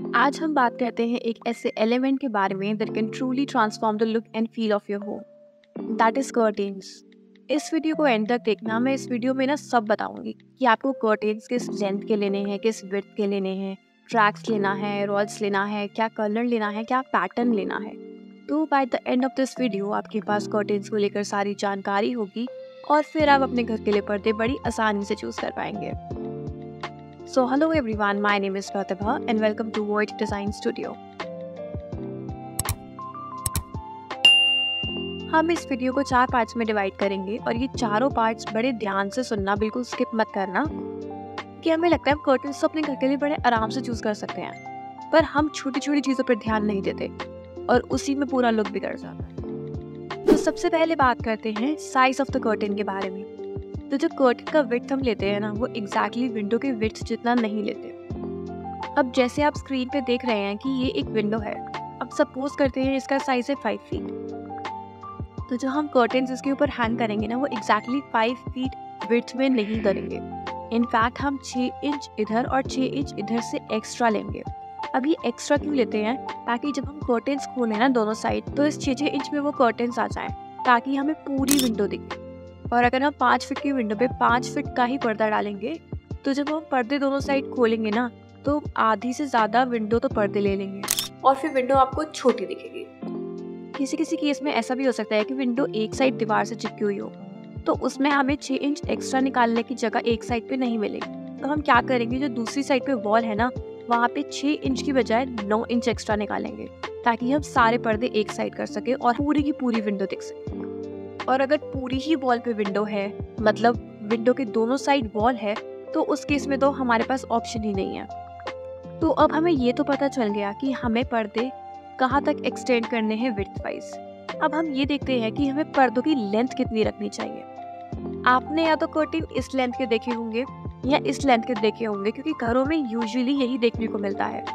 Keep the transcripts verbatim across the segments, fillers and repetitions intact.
आज हम बात करते हैं एक ऐसे एलिमेंट के बारे में that can truly transform the look and feel of your home, that is curtains. इस वीडियो को एंड तक देखना। मैं इस वीडियो में ना सब बताऊंगी कि आपको कर्टेन्स किस लेंथ के लेने हैं, किस विड्थ के लेने हैं, ट्रैक्स लेना है, रॉड्स लेना है, क्या कलर लेना है, क्या पैटर्न लेना है। तो by the end of this video आपके पास कर्टेन्स को लेकर सारी जानकारी होगी और फिर आप अपने घर के लिए पर्दे बड़ी आसानी से चूज कर पाएंगे। So hello everyone, my name is Pratibha and welcome to Void Design Studio. हम इस वीडियो को चार पार्ट्स में डिवाइड करेंगे और ये चारों पार्ट्स बड़े ध्यान से सुनना, बिल्कुल स्किप मत करना। कि हमें लगता है हम कर्टन्स तो अपने घर के लिए बड़े आराम से चूज कर सकते हैं, पर हम छोटी छोटी चीज़ों पर ध्यान नहीं देते और उसी में पूरा लुक बिगड़ जाता है। तो सबसे पहले बात करते हैं साइज ऑफ द कर्टन के बारे में। तो जो कर्टन का विड्थ हम लेते हैं ना, वो एग्जैक्टली विंडो के विड्थ जितना नहीं लेते। अब जैसे आप स्क्रीन पे देख रहे हैं कि ये एक विंडो है। अब सपोज करते हैं इसका साइज है फाइव फीट। तो जो हम कर्टन्स इसके ऊपर हैंग करेंगे ना, वो एग्जैक्टली फाइव फीट विड्थ में नहीं करेंगे। इनफैक्ट हम छः इंच इधर और छः इंच इधर से एक्स्ट्रा लेंगे। अब ये एक्स्ट्रा क्यों लेते हैं? ताकि जब हम कर्टन्स खोलें ना दोनों साइड, तो इस छः छः इंच में वो कर्टन्स आ जाएं, ताकि हमें पूरी विंडो दिखे। और अगर हम पाँच फीट की विंडो पे पाँच फीट का ही पर्दा डालेंगे, तो जब हम पर्दे दोनों साइड खोलेंगे ना, तो आधी से ज़्यादा विंडो तो पर्दे ले लेंगे और फिर विंडो आपको छोटी दिखेगी। किसी किसी केस में ऐसा भी हो सकता है कि विंडो एक साइड दीवार से चिपकी हुई हो, तो उसमें हमें छः इंच एक्स्ट्रा निकालने की जगह एक साइड पे नहीं मिलेगी। तो हम क्या करेंगे, जो दूसरी साइड पे वॉल है ना, वहाँ पे छः इंच की बजाय नौ इंच एक्स्ट्रा निकालेंगे, ताकि हम सारे पर्दे एक साइड कर सके और पूरी की पूरी विंडो दिख सके। और अगर पूरी ही वॉल पे विंडो है, मतलब विंडो के दोनों साइड वॉल है, तो उस केस में तो हमारे पास ऑप्शन ही नहीं है। तो अब हमें ये तो पता चल गया कि हमें पर्दे कहाँ तक एक्सटेंड करने हैं विड्थ वाइज। अब हम ये देखते हैं कि हमें पर्दों की लेंथ कितनी रखनी चाहिए। आपने या तो कर्टेन इस लेंथ के देखे होंगे या इस लेंथ के देखे होंगे, क्योंकि घरों में यूजुअली यही देखने को मिलता है।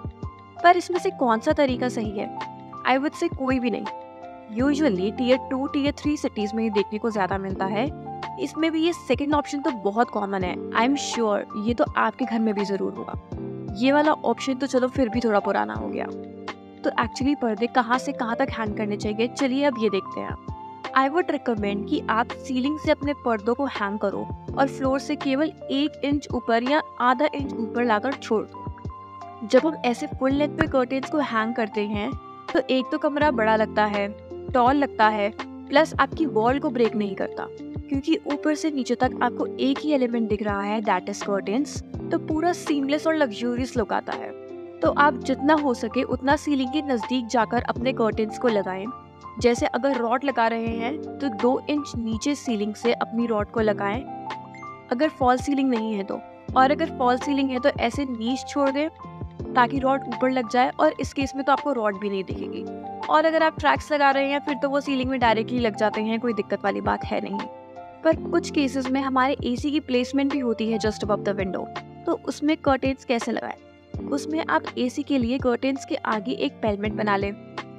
पर इसमें से कौन सा तरीका सही है? आई वुड से कोई भी नहीं। Usually tier two tier three cities में ही देखने को ज्यादा मिलता है। इसमें भी ये सेकंड ऑप्शन तो बहुत कॉमन है। आई एम श्योर ये तो आपके घर में भी जरूर होगा। ये वाला ऑप्शन तो चलो फिर भी थोड़ा पुराना हो गया। तो एक्चुअली पर्दे कहाँ से कहाँ तक हैंग करने चाहिए, चलिए अब ये देखते हैं। आई वुड रिकमेंड कि आप सीलिंग से अपने पर्दों को हैंग करो और फ्लोर से केवल एक इंच ऊपर या आधा इंच ऊपर लाकर छोड़ दो। जब हम ऐसे फुल लेंथ पे कर्टेन्स को हैंग करते हैं, तो एक तो कमरा बड़ा लगता है, टॉल लगता है, प्लस आपकी वॉल को ब्रेक नहीं करता, क्योंकि ऊपर से नीचे तक आपको एक ही एलिमेंट दिख रहा है, दैट इज कर्टेन्स। तो पूरा सीमलेस और लग्जूरियस लुक आता है। तो आप जितना हो सके उतना सीलिंग के नजदीक जाकर अपने कर्टेन्स को लगाएं। जैसे अगर रॉड लगा रहे हैं तो दो इंच नीचे सीलिंग से अपनी रॉड को लगाएं, अगर फॉल सीलिंग नहीं है तो। और अगर फॉल सीलिंग है तो ऐसे नीच छोड़ दें ताकि रॉड ऊपर लग जाए, और इस केस में तो आपको रॉड भी नहीं दिखेगी। और अगर आप ट्रैक्स लगा रहे हैं फिर तो वो सीलिंग में डायरेक्टली लग जाते हैं, कोई दिक्कत वाली बात है नहीं। पर कुछ केसेस में हमारे एसी की प्लेसमेंट भी होती है जस्ट अबव द विंडो, तो उसमें कर्टेन्स कैसे लगाएं? उसमें आप एसी के लिए कर्टेन्स के आगे एक पेलमेट बना लें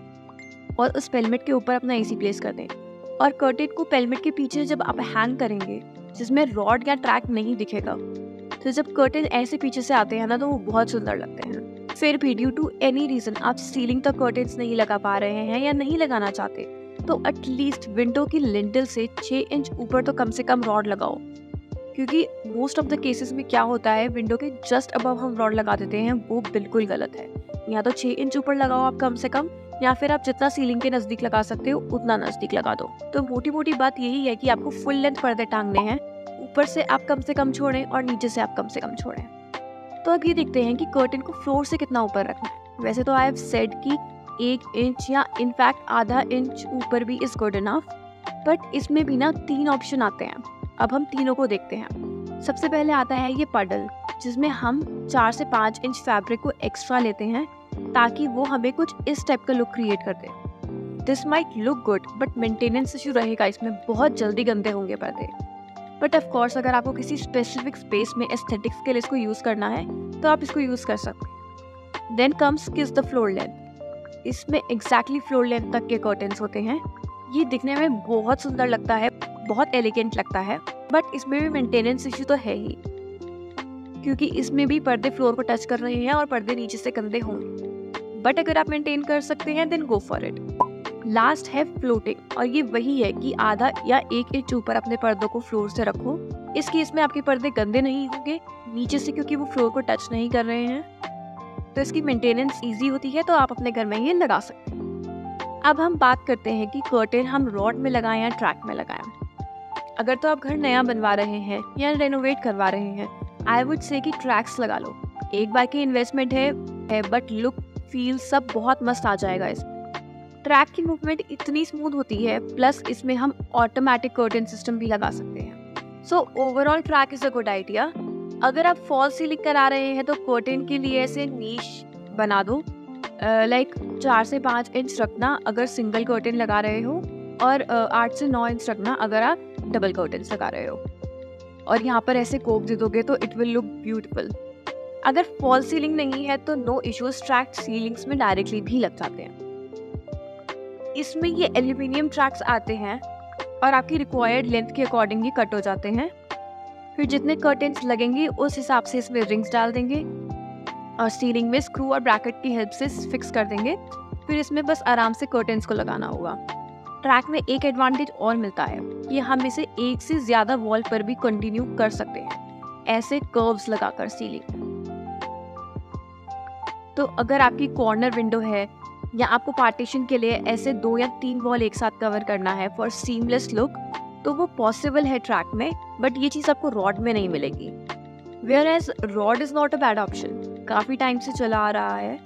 और उस पेलमेट के ऊपर अपना एसी प्लेस कर दें। और कर्टेन को पेलमेट के पीछे जब आप हैंग करेंगे, जिसमें रॉड या ट्रैक नहीं दिखेगा, तो जब कर्टेन ऐसे पीछे से आते हैं ना, तो वो बहुत सुंदर लगते हैं। फिर भी ड्यू टू एनी रीजन आप सीलिंग तक कर्टेन्स नहीं लगा पा रहे हैं या नहीं लगाना चाहते, तो एटलीस्ट विंडो की लिंटल से छः इंच ऊपर तो कम से कम रॉड लगाओ। क्योंकि मोस्ट ऑफ द केसेस में क्या होता है, विंडो के जस्ट अबव हम रॉड लगा देते हैं, वो बिल्कुल गलत है। या तो छः इंच ऊपर लगाओ आप कम से कम, या फिर आप जितना सीलिंग के नजदीक लगा सकते हो उतना नजदीक लगा दो। तो मोटी मोटी बात यही है कि आपको फुल लेंथ पर्दे टांगने हैं, ऊपर से आप कम से कम छोड़ें और नीचे से आप कम से कम छोड़ें। तो अब ये देखते हैं कि कर्टेन को फ्लोर से कितना ऊपर रखना है। वैसे तो आई हैव सेड कि एक इंच या इनफैक्ट आधा इंच ऊपर भी इज गुड इनफ, बट इसमें भी ना तीन ऑप्शन आते हैं। अब हम तीनों को देखते हैं। सबसे पहले आता है ये पडल, जिसमें हम चार से पाँच इंच फैब्रिक को एक्स्ट्रा लेते हैं ताकि वो हमें कुछ इस टाइप का लुक क्रिएट कर दे। This might look good, but maintenance issue रहेगा इसमें, बहुत जल्दी गंदे होंगे पर्दे। बट ऑफ कोर्स अगर आपको किसी स्पेसिफिक स्पेस में एस्थेटिक्स के लिए इसको यूज करना है, तो आप इसको यूज कर सकते हैं। Then comes kiss the floor length. इसमें एग्जैक्टली फ्लोर लेंथ तक के कर्टेन्स होते हैं। ये दिखने में बहुत सुंदर लगता है, बहुत एलिगेंट लगता है, बट इसमें भी मेंटेनेंस इशू तो है ही। क्योंकि इसमें भी पर्दे फ्लोर को टच कर रहे हैं और पर्दे नीचे से गंदे होंगे। बट अगर आप मेंटेन कर सकते हैं then go for it. Last है फ्लोटिंग, और ये वही है कि आधा या एक इंच ऊपर अपने पर्दों को फ्लोर से रखो। इस केस में आपके पर्दे गंदे नहीं होंगे नीचे से, क्योंकि वो फ्लोर को टच नहीं कर रहे हैं, तो इसकी मेंटेनेंस इजी होती है। तो आप अपने घर में ये लगा सकते हैं। अब हम बात करते हैं कि कर्टेन हम रॉड में लगाएं या ट्रैक में लगाएं। अगर तो आप घर नया बनवा रहे हैं या रेनोवेट करवा रहे हैं, आई वुड से कि ट्रैक्स लगा लो। एक बार की इन्वेस्टमेंट है, है बट लुक फील सब बहुत मस्त आ जाएगा इसमें। ट्रैक की मूवमेंट इतनी स्मूथ होती है, प्लस इसमें हम ऑटोमेटिक कर्टेन सिस्टम भी लगा सकते हैं। So overall track is a good idea. अगर आप फॉल सीलिंग करा रहे हैं तो कर्टेन के लिए ऐसे नीश बना दो, लाइक uh, चार से पाँच इंच रखना अगर सिंगल कर्टेन लगा रहे हो, और uh, आठ से नौ इंच रखना अगर आप डबल कर्टेन लगा रहे हो। और यहाँ पर ऐसे कोप दे दोगे तो इट विल लुक ब्यूटीफुल। अगर फॉल सीलिंग नहीं है तो नो इश्यूज, ट्रैक सीलिंग्स में डायरेक्टली भी लग जाते हैं। इसमें ये एल्यूमिनियम ट्रैक्स आते हैं और आपकी रिक्वायर्ड लेंथ के अकॉर्डिंग ये कट हो जाते हैं। फिर जितने कर्टेन्स लगेंगे उस हिसाब से इसमें रिंग्स डाल देंगे और सीलिंग में स्क्रू और ब्रैकेट की हेल्प से फिक्स कर देंगे। फिर इसमें बस आराम से कर्टेन्स को लगाना होगा। ट्रैक में एक एडवांटेज और मिलता है कि हम इसे एक से ज्यादा वॉल पर भी कंटिन्यू कर सकते हैं, ऐसे कर्व्स लगाकर सीलिंग। तो अगर आपकी कॉर्नर विंडो है या आपको पार्टीशन के लिए ऐसे दो या तीन वॉल एक साथ कवर करना है फॉर सीमलेस लुक, तो वो पॉसिबल है ट्रैक में, बट ये चीज़ आपको रॉड में नहीं मिलेगी। Whereas rod is not a bad option, काफ़ी टाइम से चला आ रहा है,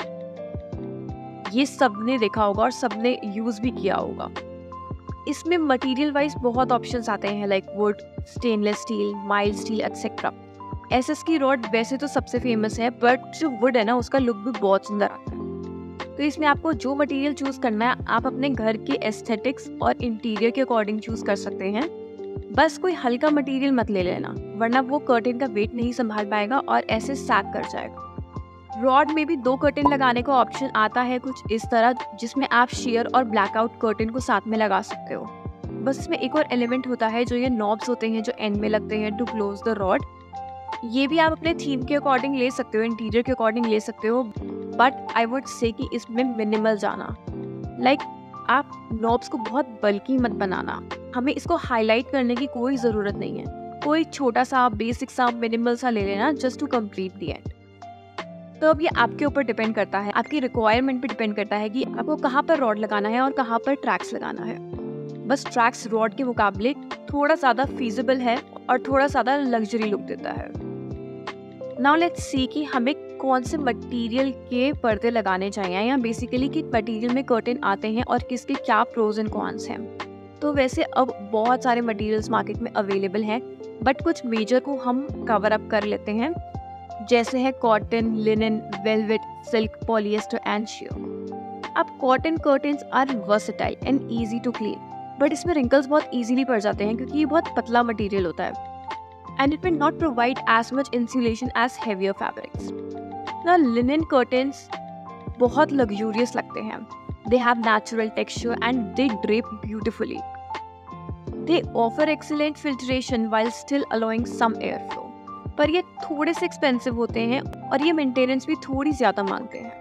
ये सबने देखा होगा और सबने यूज़ भी किया होगा। इसमें मटेरियल वाइज बहुत ऑप्शंस आते हैं, like wood, stainless steel, mild steel etcetera. SS की रॉड वैसे तो सबसे फेमस है, बट जो वुड है ना उसका लुक भी बहुत सुंदर आता है। तो इसमें आपको जो मटेरियल चूज करना है आप अपने घर के एस्थेटिक्स और इंटीरियर के अकॉर्डिंग चूज कर सकते हैं। बस कोई हल्का मटेरियल मत ले लेना, वरना वो कर्टेन का वेट नहीं संभाल पाएगा और ऐसे सैग कर जाएगा। रॉड में भी दो कर्टेन लगाने का ऑप्शन आता है कुछ इस तरह, जिसमें आप शेयर और ब्लैकआउट कर्टेन को साथ में लगा सकते हो। बस इसमें एक और एलिमेंट होता है जो ये नॉब्स होते हैं जो एंड में लगते हैं टू क्लोज द रॉड। ये भी आप अपने थीम के अकॉर्डिंग ले सकते हो, इंटीरियर के अकॉर्डिंग ले सकते हो, बट आई वुड से कि इसमें मिनिमल जाना। लाइक like, आप नॉब्स को बहुत बल्कि मत बनाना, हमें इसको हाईलाइट करने की कोई ज़रूरत नहीं है। कोई छोटा सा बेसिक सा मिनिमल सा ले लेना just to complete the end. तो अब ये आपके ऊपर डिपेंड करता है, आपकी रिक्वायरमेंट पे डिपेंड करता है कि आपको कहाँ पर रॉड लगाना है और कहाँ पर ट्रैक्स लगाना है। बस ट्रैक्स रॉड के मुकाबले थोड़ा ज़्यादा फीजिबल है और थोड़ा ज़्यादा लग्जरी लुक देता है। नाउ लेट्स सी कि हमें कौन से मटेरियल के पर्दे लगाने चाहिए, या बेसिकली कि मटेरियल में कर्टेन आते हैं और किसके क्या प्रोज एंड कॉन्स हैं। तो वैसे अब बहुत सारे मटेरियल्स मार्केट में अवेलेबल हैं, बट कुछ मेजर को हम कवर अप कर लेते हैं, जैसे है cotton, linen, velvet, silk, polyester and sheer. अब cotton curtains are versatile and easy to clean, but इसमें रिंकल्स बहुत ईजिली पड़ जाते हैं क्योंकि ये बहुत पतला मटेरियल होता है, and it will not provide as much insulation as heavier fabrics. Now linen curtains बहुत luxurious लगते हैं. They have natural texture and they drape beautifully. They offer excellent filtration while still allowing some airflow. पर ये थोड़े से expensive होते हैं और ये maintenance भी थोड़ी ज़्यादा मांगते हैं.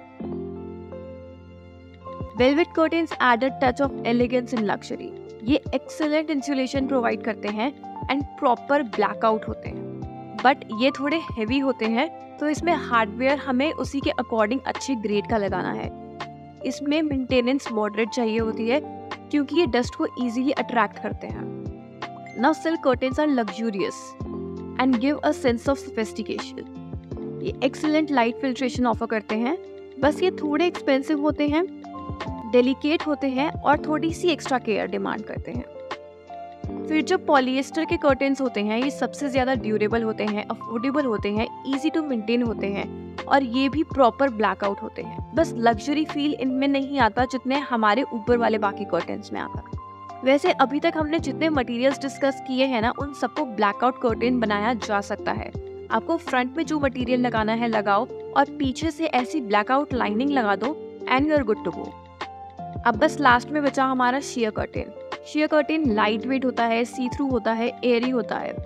Velvet curtains add a touch of elegance and luxury. ये excellent insulation provide करते हैं एंड प्रॉपर ब्लैकआउट होते हैं, बट ये थोड़े हेवी होते हैं, तो इसमें हार्डवेयर हमें उसी के अकॉर्डिंग अच्छे ग्रेड का लगाना है। इसमें मेंटेनेंस मॉडरेट चाहिए होती है क्योंकि ये डस्ट को इजीली अट्रैक्ट करते हैं। Now silk curtains are luxurious and give a sense of sophistication. ये एक्सीलेंट लाइट फिल्ट्रेशन ऑफर करते हैं, बस ये थोड़े एक्सपेंसिव होते हैं, डेलिकेट होते हैं और थोड़ी सी एक्स्ट्रा केयर डिमांड करते हैं। फिर जो पॉलिएस्टर के कर्टेन्स होते हैं ये सबसे ज़्यादा ड्यूरेबल होते हैं, अफोर्डेबल होते हैं, इजी टू मेंटेन होते हैं और ये भी प्रॉपर ब्लैकआउट होते हैं। बस लग्जरी फील इनमें नहीं आता जितने हमारे ऊपर वाले बाकी कर्टेन्स में आता। वैसे अभी तक हमने जितने मटेरियल्स डिस्कस किए हैं ना, उन सबको ब्लैकआउट कर्टेन बनाया जा सकता है। आपको फ्रंट में जो मटेरियल लगाना है लगाओ और पीछे से ऐसी ब्लैकआउट लाइनिंग लगा दो and you are good to go. अब बस लास्ट में बचा हमारा sheer curtain. Sheer curtain light weight होता है, सी थ्रू होता है, एयरी होता है।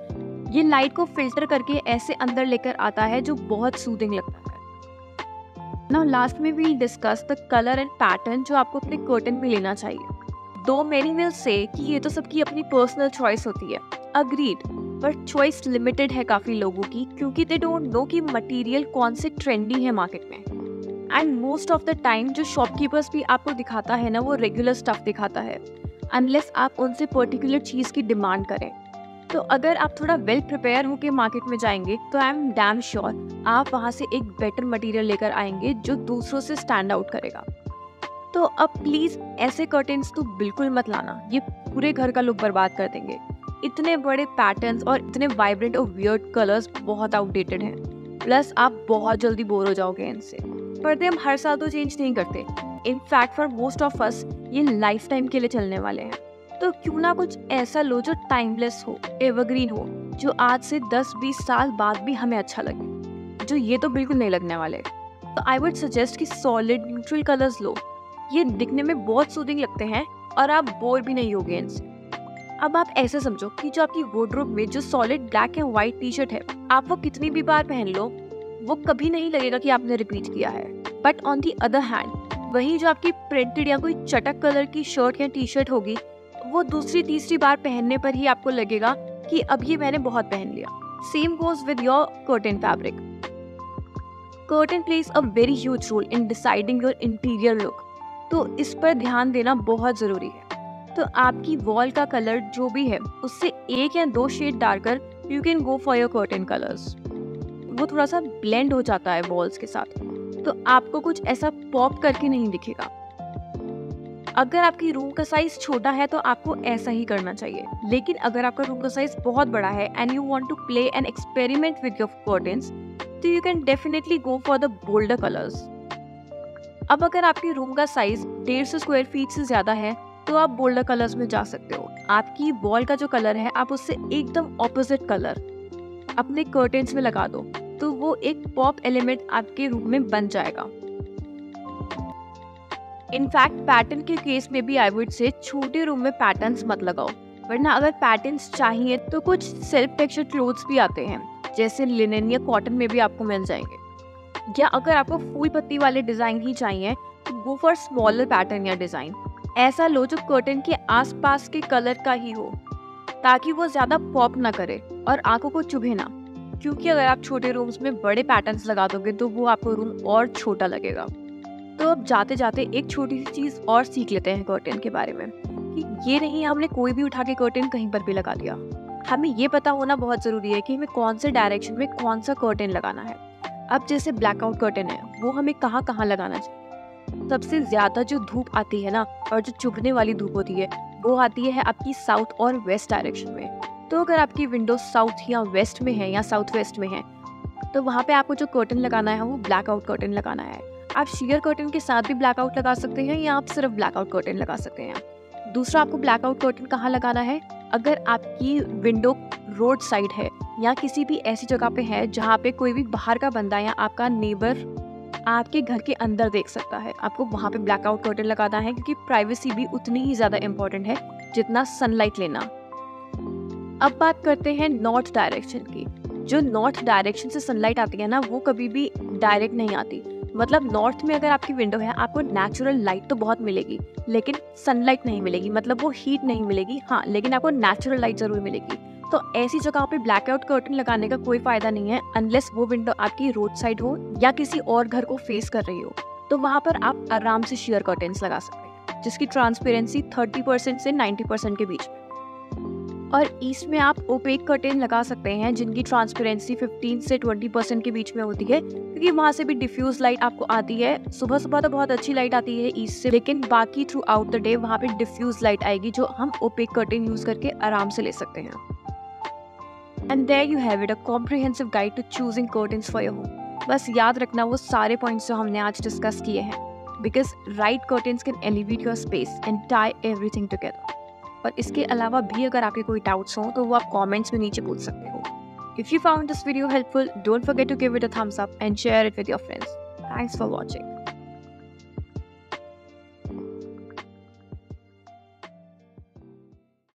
ये लाइट को फिल्टर करके ऐसे अंदर लेकर आता है जो बहुत सूदिंग लगता है। नाउ लास्ट में we discuss the colour and pattern जो आपको अपने कर्टन में लेना चाहिए। दो मेनी विल से कि ये तो सबकी अपनी पर्सनल चॉइस होती है, अग्रीड, पर चॉइस लिमिटेड है काफी लोगों की, क्योंकि दे डोंट नो कि मटेरियल कौन से ट्रेंडी है मार्केट में। And most of the time जो शॉपकीपर्स भी आपको दिखाता है ना, वो रेगुलर स्टफ दिखाता है, अनलेस आप उनसे पर्टिकुलर चीज की डिमांड करें। तो अगर आप थोड़ा वेल प्रिपेयर होके मार्केट में जाएंगे तो आई एम डैम श्योर आप वहाँ से एक बेटर मटेरियल लेकर आएंगे जो दूसरों से स्टैंड आउट करेगा। तो अब प्लीज ऐसे कर्टेन्स तो बिल्कुल मत लाना, ये पूरे घर का लुक बर्बाद कर देंगे। इतने बड़े पैटर्न्स और इतने वाइब्रेंट और वियर्ड कलर्स बहुत आउटडेटेड हैं, प्लस आप बहुत जल्दी बोर हो जाओगे इनसे। पर्दे हम हर साल तो चेंज नहीं करते, in fact for most of us ये लाइफ टाइम के लिए चलने वाले हैं। तो क्यों ना कुछ ऐसा लो जो टाइमलेस हो, एवरग्रीन हो, जो आज से दस बीस साल बाद भी हमें अच्छा लगे, जो ये तो बिल्कुल नहीं लगने वाले। तो आई वुड सजेस्ट कि सॉलिड न्यूट्रल कलर्स लो, ये दिखने में बहुत सूदिंग लगते हैं और आप बोर भी नहीं होगे इनसे। अब आप ऐसे समझो कि जो आपकी वार्डरोब में जो solid black and white T shirt है, आप वो कितनी भी बार पहन लो, वो कभी नहीं लगेगा कि आपने रिपीट किया है। But on the other hand वही जो आपकी प्रिंटेड या कोई चटक कलर की शर्ट या टी शर्ट होगी, वो दूसरी तीसरी बार पहनने पर ही आपको लगेगा कि अब ये मैंने बहुत पहन लिया। Same goes with your curtain fabric. Curtain plays a very huge role in deciding your interior look, तो इस पर ध्यान देना बहुत जरूरी है। तो आपकी वॉल का कलर जो भी है उससे एक या दो shade darker you can go for your curtain colours. वो थोड़ा सा ब्लेंड हो जाता है वॉल्स के साथ, तो आपको कुछ ऐसा पॉप करके नहीं दिखेगा। अगर आपकी रूम का साइज छोटा है तो आपको ऐसा ही करना चाहिए, लेकिन अगर आपका रूम का साइज बहुत बड़ा है and you want to play and experiment with your curtains, तो you can definitely go for the bolder colours. अब अगर आपके रूम का साइज डेढ़ सौ स्क्वायर फीट से ज्यादा है तो आप बोल्डर कलर्स में जा सकते हो। आपकी वॉल का जो कलर है आप उससे एकदम ऑपोजिट कलर अपने कर्टन्स में लगा दो, तो वो एक पॉप एलिमेंट आपके रूम में बन जाएगा। इनफैक्ट पैटर्न के केस में भी आई वुड से छोटे रूम में पैटर्न्स मत लगाओ, वरना अगर पैटर्न्स चाहिए तो कुछ सेल्फ टेक्सचर क्लोथ्स भी आते हैं, जैसे लिनन या कॉटन में भी आपको मिल जाएंगे। या अगर आपको फूल पत्ती वाले डिजाइन ही चाहिए तो गो फॉर स्मॉलर पैटर्न या डिजाइन। ऐसा लो जो कर्टन के आसपास के कलर का ही हो, ताकि वो ज्यादा पॉप ना करे और आंखों को चुभे ना, क्योंकि अगर आप छोटे रूम्स में बड़े पैटर्न्स लगा दोगे तो वो आपको रूम और छोटा लगेगा। तो अब जाते जाते एक छोटी सी चीज और सीख लेते हैं कर्टन के बारे में, कि ये नहीं हमने कोई भी उठा के कर्टन कहीं पर भी लगा दिया। हमें ये पता होना बहुत जरूरी है कि हमें कौन से डायरेक्शन में कौन सा कर्टन लगाना है। अब जैसे ब्लैकआउट कर्टन है, वो हमें कहाँ कहाँ लगाना चाहिए। सबसे ज्यादा जो धूप आती है ना, और जो चुभने वाली धूप होती है, वो आती है आपकी साउथ और वेस्ट डायरेक्शन में। तो अगर आपकी विंडो साउथ या वेस्ट में है या साउथ वेस्ट में है, तो वहाँ पे आपको जो कर्टन लगाना है वो ब्लैकआउट कर्टन लगाना है। आप शेयर कर्टन के साथ भी ब्लैकआउट लगा सकते हैं या आप सिर्फ ब्लैकआउट कर्टन लगा सकते हैं। दूसरा, आपको ब्लैकआउट कर्टन कहाँ लगाना है, अगर आपकी विंडो रोड साइड है या किसी भी ऐसी जगह पे है जहाँ पे कोई भी बाहर का बंदा या आपका नेबर आपके घर के अंदर देख सकता है, आपको वहाँ पे ब्लैकआउट कर्टन लगाना है, क्योंकि प्राइवेसी भी उतनी ही ज्यादा इम्पोर्टेंट है जितना सनलाइट लेना। अब बात करते हैं नॉर्थ डायरेक्शन की। जो नॉर्थ डायरेक्शन से सनलाइट आती है ना, वो कभी भी डायरेक्ट नहीं आती। मतलब नॉर्थ में अगर आपकी विंडो है, आपको नेचुरल लाइट तो बहुत मिलेगी, लेकिन सनलाइट नहीं मिलेगी, मतलब वो हीट नहीं मिलेगी। हाँ, लेकिन आपको नेचुरल लाइट जरूर मिलेगी। तो ऐसी जगह पे ब्लैकआउट कर्टन लगाने का कोई फायदा नहीं है, अनलेस वो विंडो आपकी रोड साइड हो या किसी और घर को फेस कर रही हो। तो वहाँ पर आप आराम से शेयर कर्टन्स लगा सकते हैं, जिसकी ट्रांसपेरेंसी तीस परसेंट से नब्बे परसेंट के बीच में। और ईस्ट में आप ओपेक कर्टेन लगा सकते हैं, जिनकी ट्रांसपेरेंसी पंद्रह से बीस परसेंट के बीच में होती है, क्योंकि वहाँ से भी डिफ्यूज लाइट आपको आती है। सुबह सुबह तो बहुत अच्छी लाइट आती है ईस्ट से, लेकिन बाकी थ्रू आउट द डे वहाँ पे डिफ्यूज लाइट आएगी, जो हम ओपेक कर्टेन यूज करके आराम से ले सकते हैं। And there you have it, a comprehensive guide to choosing curtains for your home. बस याद रखना वो सारे पॉइंट्स जो हमने आज डिस्कस किए हैं, because right curtains can elevate your space and tie everything together. और इसके अलावा भी अगर आपके कोई डाउट्स हों तो वो आप कमेंट्स में नीचे पूछ सकते हो। If you found this video helpful, don't forget to give it a thumbs up and share it with your friends. Thanks for watching.